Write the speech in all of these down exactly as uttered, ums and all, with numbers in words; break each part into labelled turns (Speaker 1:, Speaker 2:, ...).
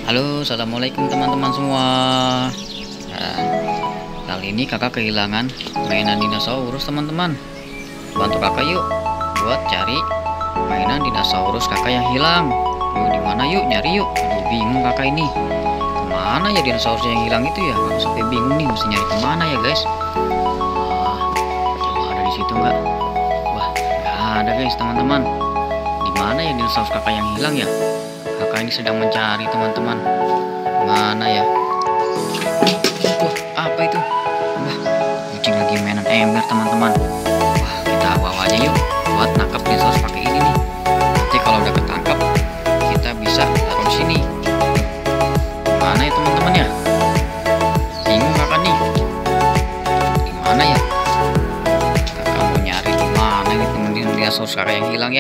Speaker 1: Halo, assalamualaikum teman-teman semua. Nah, kali ini kakak kehilangan mainan dinosaurus teman-teman. Bantu kakak yuk buat cari mainan dinosaurus kakak yang hilang. Yuk, di mana yuk nyari yuk. Aduh, bingung kakak ini. Kemana ya dinosaurus yang hilang itu ya? Aku sampai bingung nih mesti nyari kemana ya guys. Wah, coba ada di situ nggak? Wah, nggak ada guys teman-teman. Di mana ya dinosaurus kakak yang hilang ya? Kakak ini sedang mencari teman-teman. Mana ya? Wah, apa itu? Wah, kucing lagi mainan ember teman-teman. Wah, kita bawa aja yuk buat nangkap dinosaurus pakai ini nih. Nanti kalau udah ketangkap, kita bisa taruh di sini. Mana ya teman-teman ya? Bingung kakak nih. Di mana ya? Kakak mau nyari di mana ini teman-teman dinosaurus kakak yang hilang ya?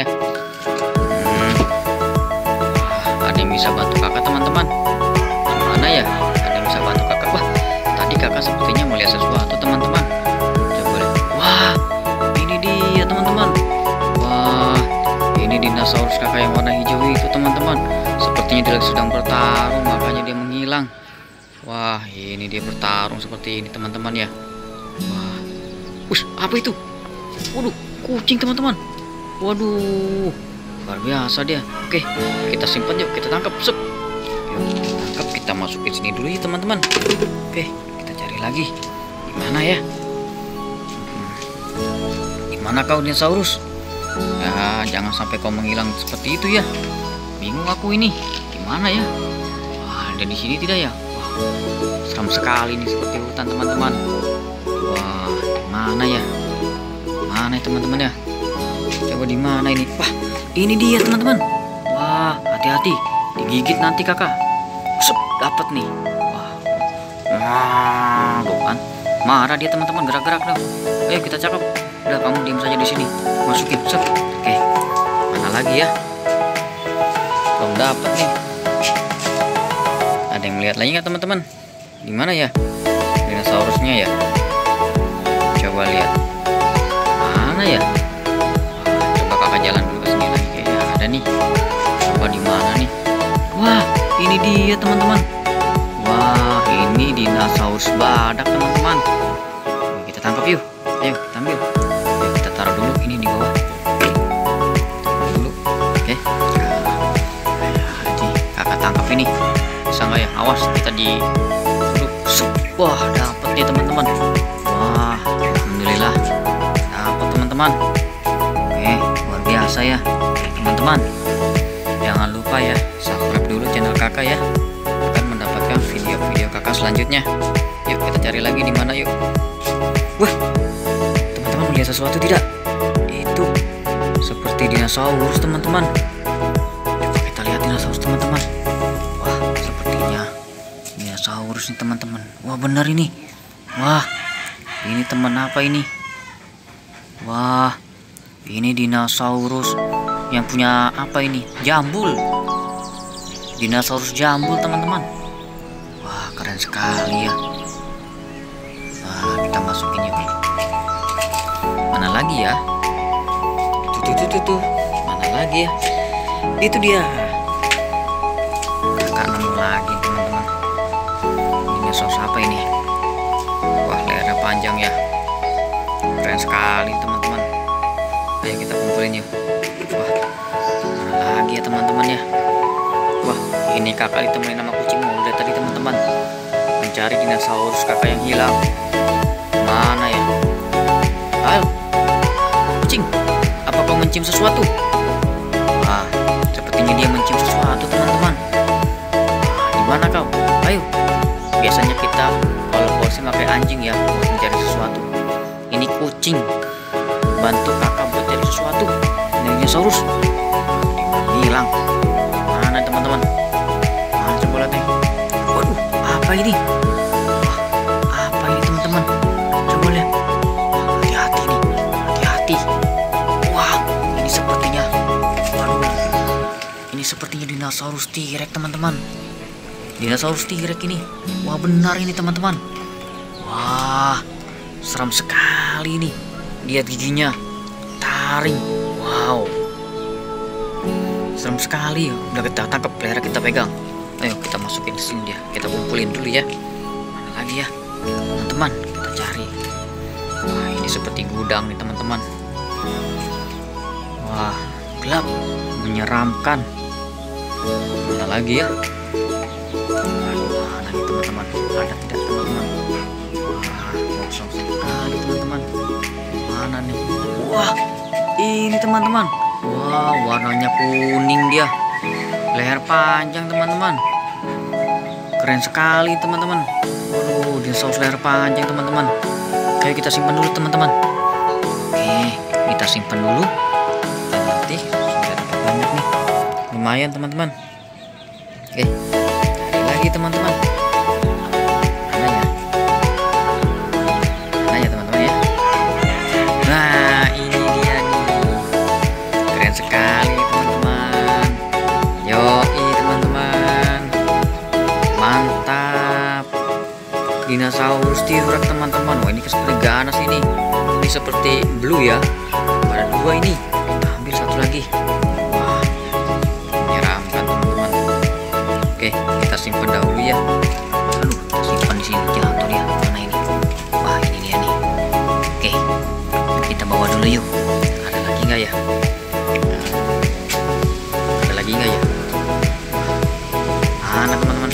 Speaker 1: Bisa bantu kakak teman-teman. Mana ya? Ada yang bisa bantu kakak. Wah, tadi kakak sepertinya melihat sesuatu teman-teman. Coba lihat. Wah, ini dia teman-teman. Wah, ini dinosaurus kakak yang warna hijau itu teman-teman. Sepertinya dia sedang bertarung, makanya dia menghilang. Wah, ini dia bertarung seperti ini teman-teman ya. Wah, us, apa itu? Waduh, kucing teman-teman. Waduh, luar biasa dia. Oke, kita simpan yuk, kita tangkap. Sep. Yuk, kita tangkap, kita masukin sini dulu ya teman-teman. Oke, kita cari lagi. Gimana ya? Gimana kau dinosaurus? Ya, jangan sampai kau menghilang seperti itu ya. Bingung aku ini. Gimana ya? Wah, ada di sini tidak ya? Wah, seram sekali nih seperti hutan teman-teman. Wah, mana ya? Mana ya teman-teman ya? Coba di mana ini? Wah, ini dia teman-teman. Wah, hati-hati, digigit nanti kakak. Sup, dapat nih. Wah, wah, tuh kan, marah dia teman-teman, gerak-gerak dong. Ayo kita cakap. Udah, kamu diam saja di sini. Masukin, sup. Oke, mana lagi ya? Belum dapat nih. Ada yang melihat lagi nggak teman-teman? Di mana ya? Dinosaurusnya ya? Coba lihat. Mana ya? Jalan dulu ke sini lagi kayaknya ada nih. Coba di mana nih? Wah, ini dia teman-teman. Wah, ini dinosaurus badak teman-teman. Kita tangkap yuk. Ayo kita ambil. Ayo, kita taruh dulu ini di bawah. Oke. Taruh dulu. Oke. Jadi kakak tangkap ini. Bisa nggak ya? Awas kita di dulu. Wah, dapat dia teman-teman. Wah, alhamdulillah dapat teman-teman. Biasa ya teman-teman, jangan lupa ya subscribe dulu channel kakak ya, akan mendapatkan video-video kakak selanjutnya. Yuk kita cari lagi di mana yuk. Wah, teman-teman melihat sesuatu tidak? Itu seperti dinosaurus teman-teman. Coba kita lihat dinosaurus teman-teman. Wah, sepertinya dinosaurus nih teman-teman. Wah, benar ini. Wah, ini teman apa ini? Wah, ini dinosaurus yang punya apa ini? Jambul. Dinosaurus jambul teman-teman. Wah, keren sekali ya. Nah, kita masukin yuk. Mana lagi ya? Tuh, tuh, tuh, tuh, tuh. Mana lagi ya? Itu dia. Kakak nemu lagi teman-teman. Dinosaurus apa ini? Wah, lehernya panjang ya. Keren sekali teman-teman. Ayo kita kumpulin yuk. Wah, mana lagi ya teman-teman ya? Wah, ini kakak ditemenin sama kucing muda tadi teman-teman, mencari dinosaurus kakak yang hilang. Mana ya? Ayo, kucing, apa kau mencium sesuatu? Wah, sepertinya dia mencium sesuatu teman-teman. Wah, di mana kau? Ayo. Biasanya kita kalau polisi pakai anjing ya untuk mencari sesuatu. Ini kucing. Bantu kakak buat cari sesuatu. Ini dinosaurus hilang. Mana teman-teman? Mana coba lihat nih. Waduh, apa ini? Wah, apa ini teman-teman? Coba lihat. Wah, hati-hati nih, hati-hati. Wah, ini sepertinya, waduh, ini sepertinya dinosaurus T-Rex teman-teman. Dinosaurus T-Rex ini. Wah, benar ini teman-teman. Wah, seram sekali nih. Lihat giginya, taring. Wow, serem sekali. Udah kita tangkap, pelihara kita pegang. Ayo kita masukin sini dia, kita kumpulin dulu ya. Mana lagi ya teman-teman, kita cari. Wah, ini seperti gudang nih teman-teman. Wah, gelap, menyeramkan. Mana lagi ya? Aduh, mana nih teman-teman? Ada tidak teman-teman? Wah, kosong sekali teman-teman. Mana nih? Wah, ini teman-teman. Wah, warnanya kuning dia. Leher panjang teman-teman. Keren sekali teman-teman. Waduh, dinosaurus leher panjang teman-teman. Ayo kita simpan dulu teman-teman. Oke, kita simpan dulu. Dan nanti sudah dapat banyak nih. Lumayan teman-teman. Oke, cari lagi teman-teman. Mana ya? Mana ya teman-teman ya? Nah, ini dia nih. Keren sekali teman-teman. Yoi teman-teman. Mantap. Dinosaurus T-Rex teman-teman. Wah, ini seperti ganas ini. Ini seperti blue ya. Ada dua ini. Kita ambil satu lagi. Wah, menyeramkan teman-teman. Oke, kita simpan dahulu ya. Aduh, simpan di sini jatuh dia. Mana ini? Wah, ini dia nih. Oke, kita bawa dulu yuk. Ada lagi nggak ya? Ada lagi nggak ya? Mana teman-teman?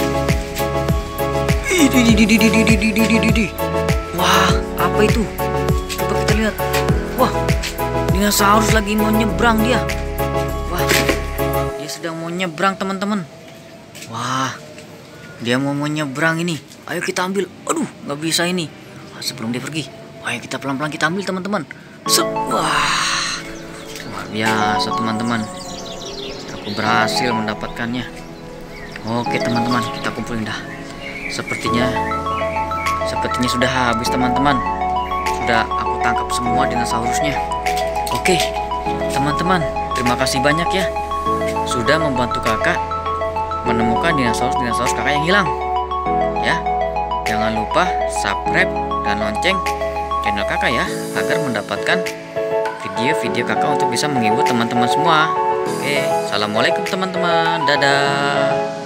Speaker 1: Wah, apa itu? Coba kita lihat. Wah, dinosaurus lagi mau nyebrang dia. Wah, dia sedang mau nyebrang teman-teman. Wah, dia mau mau nyebrang ini. Ayo kita ambil. Aduh, nggak bisa ini. Wah, sebelum dia pergi, ayo kita pelan-pelan kita ambil teman-teman. Wah, luar biasa teman-teman. Aku berhasil mendapatkannya. Oke teman-teman, kita kumpulin dah. Sepertinya Sepertinya sudah habis teman-teman. Sudah aku tangkap semua dinosaurusnya. Oke teman-teman, terima kasih banyak ya sudah membantu kakak menemukan dinosaurus-dinosaurus kakak yang hilang. Ya, jangan lupa subscribe dan lonceng channel kakak ya, agar mendapatkan video-video kakak untuk bisa menghibur teman-teman semua. Oke, assalamualaikum teman-teman, dadah.